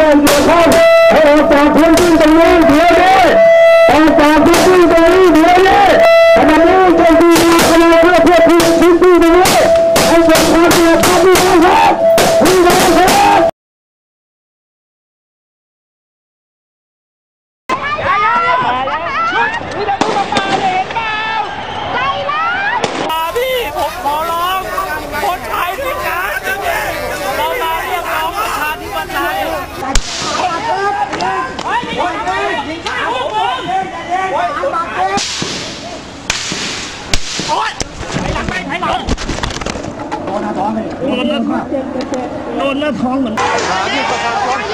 การเกี่ยวข้องให้ออกจากพื้นที่ตรงนี้เดี๋ยวนี้ออกจากพื้นที่ตรงนี้เดี๋ยวนี้ขณะนี้เจ้าที่มีกำลังเพื่อพื้นที่ตรงนี้ให้เกิดความเดือดร้อนที่สุดครับที่สุดครับพี่ผมขอร้องคนไทยด้วยกันเรามาเรียกร้องประชาธิปไตยโดนหน้าท้องเหมือน